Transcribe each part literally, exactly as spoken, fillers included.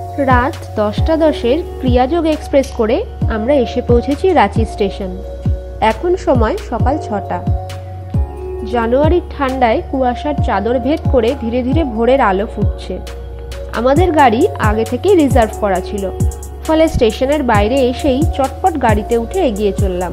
রাত দশটা দশের ক্রিয়াযোগ এক্সপ্রেস করে আমরা এসে পৌঁছেছি রাঁচি স্টেশন। এখন সময় সকাল ছটা। জানুয়ারির ঠান্ডায় কুয়াশার চাদর ভেদ করে ধীরে ধীরে ভোরের আলো ফুটছে। আমাদের গাড়ি আগে থেকেই রিজার্ভ করা ছিল, ফলে স্টেশনের বাইরে এসেই চটপট গাড়িতে উঠে এগিয়ে চললাম।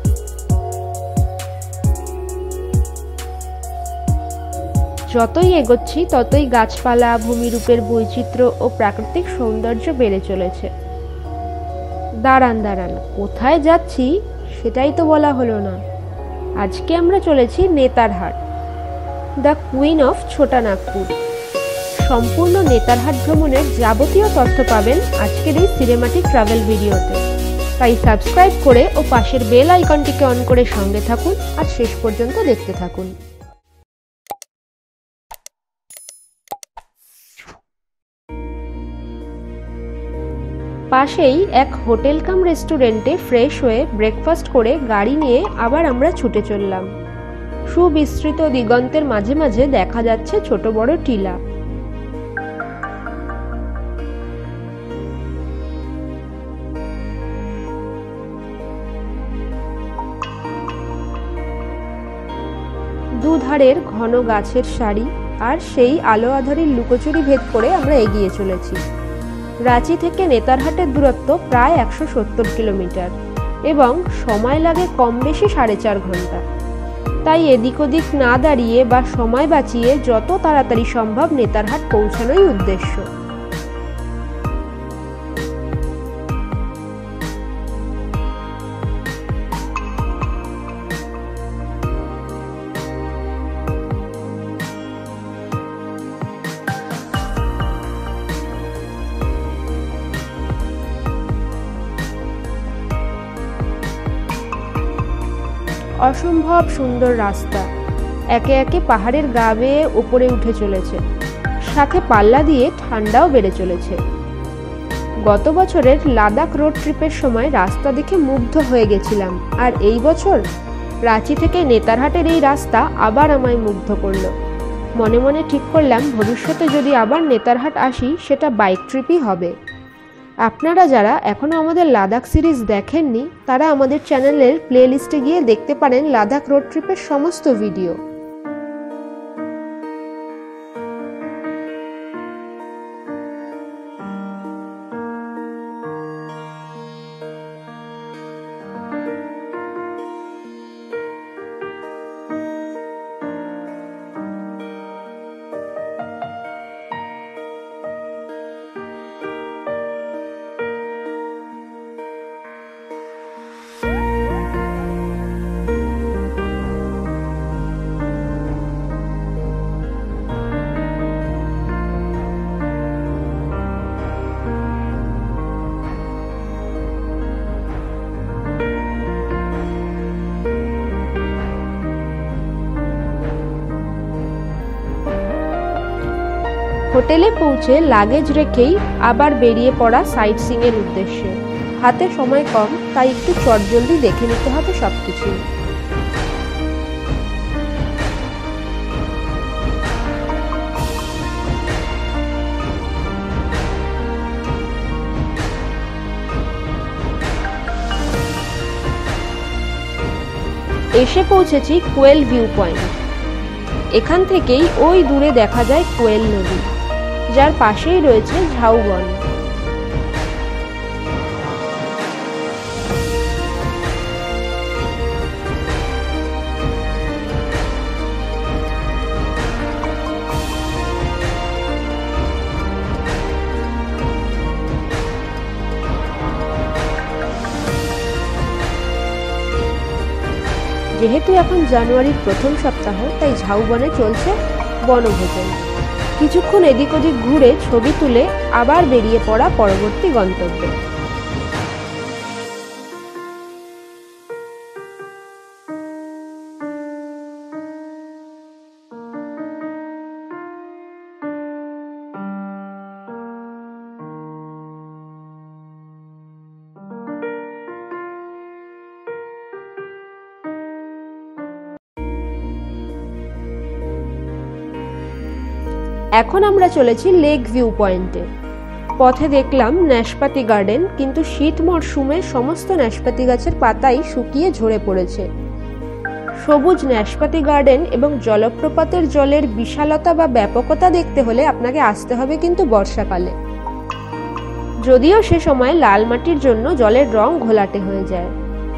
যতই এগোচ্ছি ততই গাছপালা, ভূমিরূপের বৈচিত্র্য ও প্রাকৃতিক সৌন্দর্য বেড়ে চলেছে। দাঁড়ান দাঁড়ান কোথায় যাচ্ছি সেটাই তো বলা হলো না। আজকে আমরা চলেছি নেতারহাট, দ্য কুইন অফ ছোটা নাগপুর। সম্পূর্ণ নেতারহাট ভ্রমণের যাবতীয় তথ্য পাবেন আজকের এই সিনেমাটিক ট্রাভেল ভিডিওতে, তাই সাবস্ক্রাইব করে ও পাশের বেল আইকনটিকে অন করে সঙ্গে থাকুন আর শেষ পর্যন্ত দেখতে থাকুন। পাশেই এক হোটেল কাম রেস্টুরেন্টে ফ্রেশ হয়ে ব্রেকফাস্ট করে গাড়ি নিয়ে আবার আমরা ছুটে চললাম। সুবিস্তৃত দিগন্তের মাঝে মাঝে দেখা যাচ্ছে ছোট বড় টিলা। দুধারের ঘন গাছের সারি আর সেই আলো আঁধারির লুকোচুরি ভেদ করে আমরা এগিয়ে চলেছি। রাঁচি থেকে নেতারহাটের দূরত্ব প্রায় একশো সত্তর কিলোমিটার এবং সময় লাগে কম বেশি সাড়ে চার ঘন্টা। তাই এদিক ওদিক না দাঁড়িয়ে বা সময় বাঁচিয়ে যত তাড়াতাড়ি সম্ভব নেতারহাট পৌঁছানোই উদ্দেশ্য। অসম্ভব সুন্দর রাস্তা, একে একে পাহাড়ের গা বেয়ে ওপরে উঠে চলেছে, সাথে পাল্লা দিয়ে ঠান্ডাও বেড়ে চলেছে। গত বছরের লাদাখ রোড ট্রিপের সময় রাস্তা দেখে মুগ্ধ হয়ে গেছিলাম, আর এই বছর রাঁচি থেকে নেতারহাটের এই রাস্তা আবার আমায় মুগ্ধ করলো। মনে মনে ঠিক করলাম ভবিষ্যতে যদি আবার নেতারহাট আসি সেটা বাইক ট্রিপই হবে। আপনারা যারা এখনও আমাদের লাদাখ সিরিজ দেখেননি তারা আমাদের চ্যানেলের প্লে লিস্টে গিয়ে দেখতে পারেন লাদাখ রোড ট্রিপের সমস্ত ভিডিও। হোটেলে পৌঁছে লাগেজ রেখেই আবার বেরিয়ে পড়া সাইট সিইং এর উদ্দেশ্যে। হাতে সময় কম, তাই একটু চটজলদি দেখে নিতে হবে সবকিছু। এসে পৌঁছেছি কোয়েল ভিউ পয়েন্ট। এখান থেকেই ওই দূরে দেখা যায় কোয়েল নদী, যার পাশেই রয়েছে ঝাউবন। যেহেতু এখন জানুয়ারির প্রথম সপ্তাহ, তাই ঝাউবনে চলছে বনভোজন। কিছুক্ষণ এদিক ওদিক ঘুরে ছবি তুলে আবার বেরিয়ে পড়া পরবর্তী গন্তব্যে। এখন আমরা চলেছি লেক ভিউ পয়েন্টে। পথে দেখলাম ন্যাশপাতি গার্ডেন, কিন্তু শীত মরশুমে সমস্ত ন্যাশপাতি গাছের পাতাই শুকিয়ে ঝরে পড়েছে। সবুজ ন্যাশপাতি গার্ডেন এবং জলপ্রপাতের জলের বিশালতা বা ব্যাপকতা দেখতে হলে আপনাকে আসতে হবে কিন্তু বর্ষাকালে, যদিও সে সময় লাল মাটির জন্য জলের রং ঘোলাটে হয়ে যায়।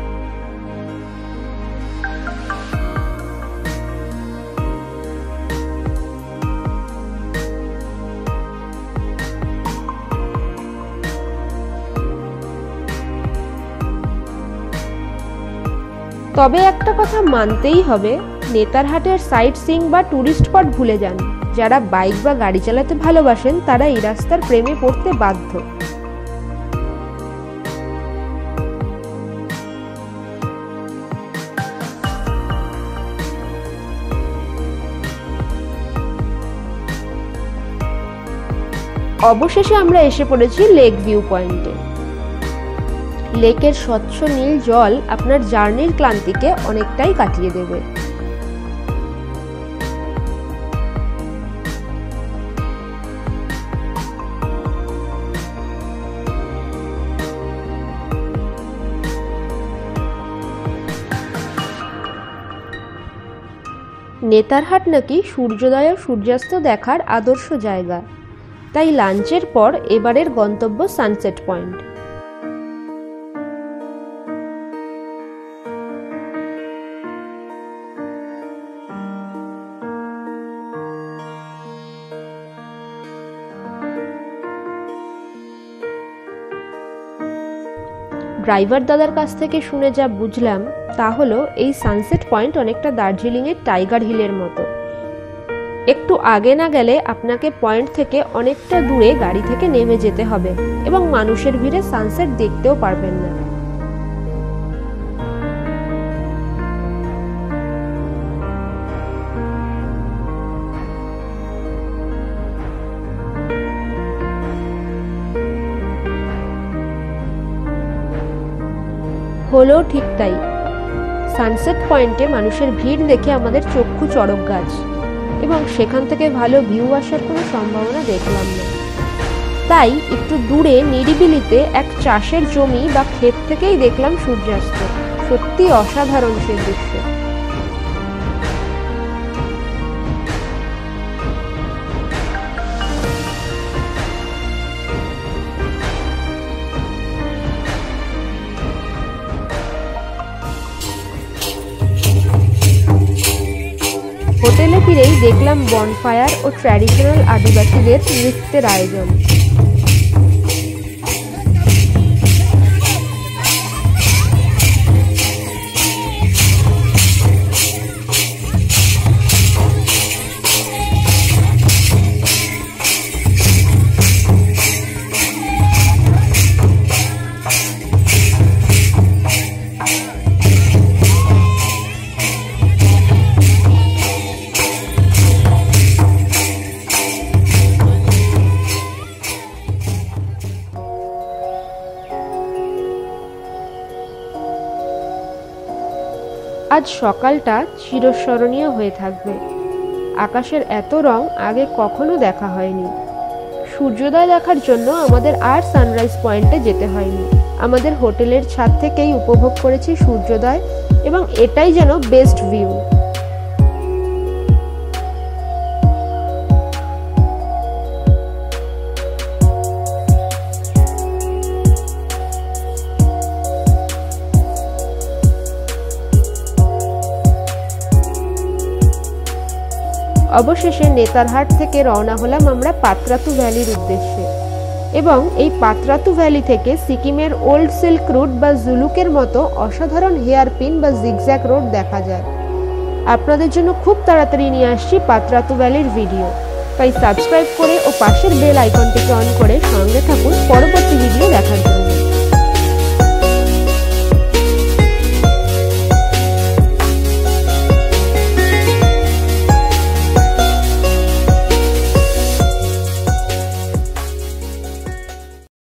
তবে একটা কথা মানতেই হবে, নেতারহাটের সাইট সিইং বা ট্যুরিস্ট স্পট ভুলে যান। যারা বাইক বা গাড়ি চালাতে ভালোবাসেন তারা এই রাস্তার প্রেমে পড়তে বাধ্য। অবশেষে আমরা এসে পড়েছি লেক ভিউ পয়েন্টে। লেকের স্বচ্ছ নীল জল আপনার জার্নির ক্লান্তিকে অনেকটাই কাটিয়ে দেবে। নেতারহাট নাকি সূর্যোদয় ও সূর্যাস্ত দেখার আদর্শ জায়গা, তাই লাঞ্চের পর এবারের গন্তব্য সানসেট পয়েন্ট। ড্রাইভার দাদার কাছ থেকে শুনে যা বুঝলাম তা হলো এই সানসেট পয়েন্ট অনেকটা দার্জিলিংয়ের টাইগার হিলের মতো। একটু আগে না গেলে আপনাকে পয়েন্ট থেকে অনেকটা দূরে গাড়ি থেকে নেমে যেতে হবে এবং মানুষের ভিড়ে সানসেট দেখতেও পারবেন না। হলো ঠিক তাই, সানসেট পয়েন্টে মানুষের ভিড় দেখে আমাদের চক্ষু চড়ক গাছ এবং সেখান থেকে ভালো ভিউ আসার কোনো সম্ভাবনা দেখলাম না। তাই একটু দূরে নিরিবিলিতে এক চাষের জমি বা ক্ষেত থেকেই দেখলাম সূর্যাস্ত। সত্যি অসাধারণ সে দৃশ্য। হোটেলে ফিরেই দেখলাম বনফায়ার ও ট্র্যাডিশনাল আদিবাসীদের নৃত্যের আয়োজন। আজ সকালটা চিরস্মরণীয় হয়ে থাকবে। আকাশের এত রং আগে কখনো দেখা হয়নি। সূর্যোদয় দেখার জন্য আমাদের আর সানরাইজ পয়েন্টে যেতে হয়নি। আমাদের হোটেলের ছাদ থেকেই উপভোগ করেছি সূর্যোদয় এবং এটাই যেন বেস্ট ভিউ। অবশেষে নেতারহাট থেকে রওনা হলাম আমরা পাতরাতু ভ্যালির উদ্দেশ্যে এবং এই পাতরাতু ভ্যালি থেকে সিকিমের ওল্ড সিল্ক রুট বা জুলুকের মতো অসাধারণ হেয়ার পিন বা জিগজ্যাগ রোড দেখা যায়। আপনাদের জন্য খুব তাড়াতাড়ি নিয়ে আসছি পাতরাতু ভ্যালির ভিডিও, তাই সাবস্ক্রাইব করে ও পাশের বেল আইকনটিকে অন করে সঙ্গে থাকুন পরবর্তী